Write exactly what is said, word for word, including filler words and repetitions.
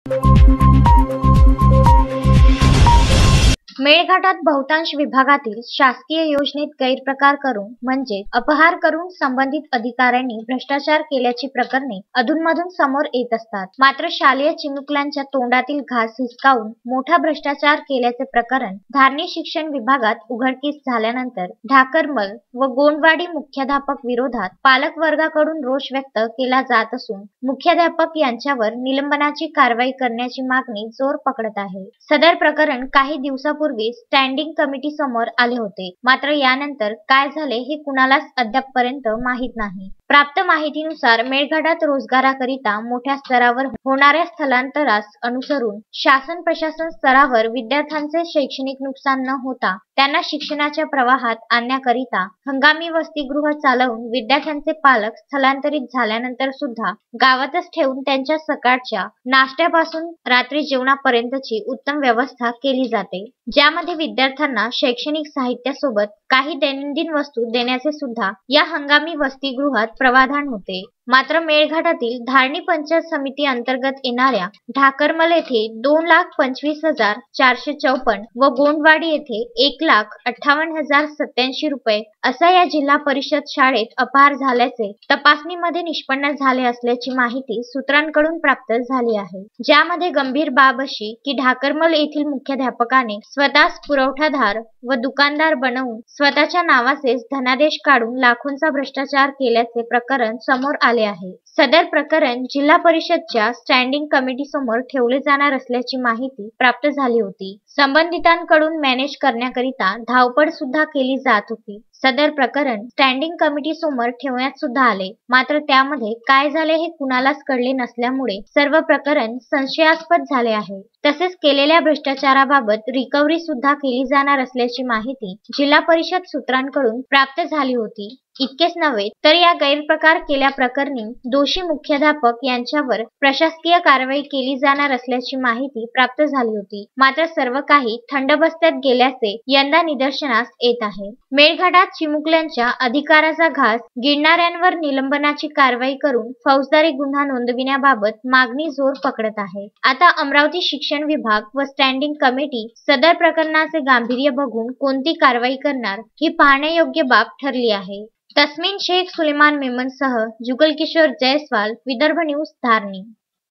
मेळघाटात बहुतांश विभागातील शासकीय योजनेत गैरप्रकार करून म्हणजे अपहार करून संबंधित अधिकाऱ्यांनी भ्रष्टाचार केल्याची प्रकरणे अधूनमधून समोर येत असतात। मात्र शालेय चिमुकल्यांच्या तोंडातील घास हिसकावून मोठा भ्रष्टाचार केल्याचे प्रकरण धारणी शिक्षण विभागात उघडकीस झाल्यानंतर ढाकरमल व गोंडवाडी मुख्याध्यापक विरोधात पालक वर्गाकडून रोष व्यक्त केला जात असून मुख्याध्यापक यांच्यावर निलंबनाची कारवाई करण्याची मागणी जोर पकडत आहे। सदर प्रकरण काही दिवसापूर्वी पूर्वी स्टँडिंग कमिटी समोर आले होते। मात्र यानंतर काय झाले हे कुणालाच अद्यापपर्यंत माहीत नाही। प्राप्त माहितीनुसार मेळघाटात रोजगाराकरिता मोठ्या स्तरावर होणाऱ्या स्थलांतरास अनुसरून शासन प्रशासन स्तरावर विद्यार्थ्यांचे शैक्षणिक नुकसान न होता त्यांना शिक्षणाच्या प्रवाहात आणण्याकरिता हंगामी वसतिगृह चालवून विद्यार्थ्यांचे पालक स्थलांतरित झाल्यानंतर सुद्धा गावातच ठेवून त्यांच्या सकाळच्या नाश्त्यापासून रात्री जेवणापर्यंतची उत्तम व्यवस्था केली जाते, ज्यामध्ये विद्यार्थ्यांना शैक्षणिक साहित्यासोबत काही दैनंदिन वस्तू देण्याचे सुद्धा या हंगामी वसतिगृहात प्रावधान होते। मात्र मेळघाटातील धारणी पंचायत समिती अंतर्गत येणाऱ्या ढाकरमल येथे दोन लाख पंचवीस हजार चारशे चौपन्न व गोंडवाडी येथे एक लाख अठ्ठावन्न हजार सत्याऐंशी रुपये असा या जिल्हा परिषद शाळेत अपहार झाल्याचे तपासणीमध्ये निष्पन्न झाले असल्याची माहिती सूत्रांकडून प्राप्त झाली आहे। ज्यामध्ये गंभीर बाब अशी की ढाकरमल येथील मुख्याध्यापकाने स्वतःस पुरवठादार व दुकानदार बनवून स्वतःच्या नावाचेच धनादेश काढून लाखोंचा भ्रष्टाचार केल्याचे प्रकरण समोर आले आहे। सदर प्रकरण जिल्हा परिषदच्या स्टँडिंग कमिटी समोर ठेवले जाणार असल्याची माहिती प्राप्त झाली होती। संबंधितांकडून मॅनेज करण्याकरिता धावपळ सुद्धा केली जात होती। सदर प्रकरण स्टँडिंग कमिटी समोर ठेवण्यात सुद्धा आले, मात्र त्यामध्ये काय झाले हे कुणालाच कळले नसल्यामुळे सर्व प्रकरण संशयास्पद झाले आहे। तसेच केलेल्या भ्रष्टाचाराबाबत रिकव्हरी सुद्धा केली जाणार असल्याची माहिती जिल्हा परिषद सूत्रांकडून प्राप्त झाली होती। इतकेच नव्हे तर या गैरप्रकार केल्या प्रकरणी दोषी मुख्याध्यापक यांच्यावर प्रशासकीय कारवाई केली जाणार असल्याची माहिती प्राप्त झाली होती। मात्र सर्व काही थंडबस्त्यात गेल्याचे यंदा निदर्शनास येत आहे। मेळघाटात चिमुकल्यांच्या अधिकाराचा घास गिळणाऱ्यांवर निलंबनाची कारवाई करून फौजदारी गुन्हा नोंदविण्याबाबत मागणी जोर पकडत आहे। आता अमरावती शिक्षण विभाग व स्टँडिंग कमिटी सदर प्रकरणाचे गांभीर्य बघून कोणती कारवाई करणार ही पाहण्यायोग्य बाब ठरली आहे। तस्मीन शेख सुलेमान मेमनसह जुगल किशोर जयस्वाल, विदर्भ न्यूज, धारणी।